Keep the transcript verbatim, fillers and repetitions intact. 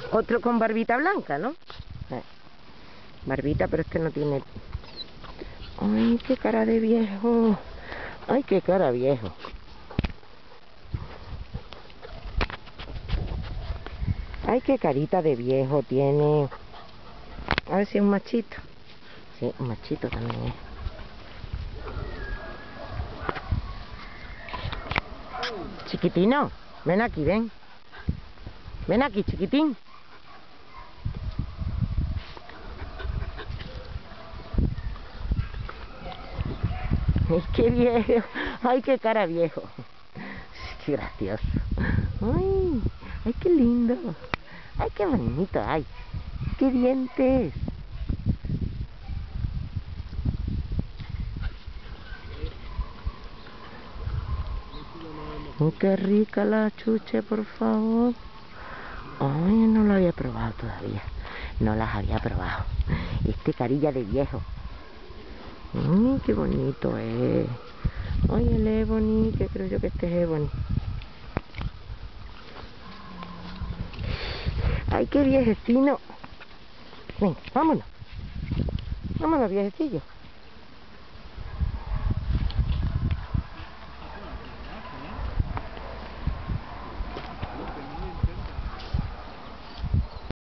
Otro con barbita blanca, ¿no? Eh, barbita, pero este no tiene... ¡Ay, qué cara de viejo! ¡Ay, qué cara viejo! ¡Ay, qué carita de viejo tiene! A ver si es un machito. Sí, un machito también es. Chiquitino, ven aquí, ven. Ven aquí, chiquitín. ¡Ay, qué viejo! ¡Ay, qué cara viejo! ¡Qué gracioso! ¡Ay! ¡Ay, qué lindo! ¡Ay, qué bonito! ¡Ay! ¡Qué dientes! ¡Ay, qué rica la chuche, por favor! ¡Ay, no la había probado todavía! No las había probado. Este carilla de viejo. ¡Ay, qué bonito es! ¡Ay, el Ebony! Que creo yo que este es Ebony. ¡Ay, qué viejecino! Venga, vámonos. Vámonos, viejecillo.